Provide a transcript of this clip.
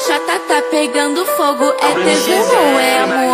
chata tá pegando fogo. É tesão ou é amor?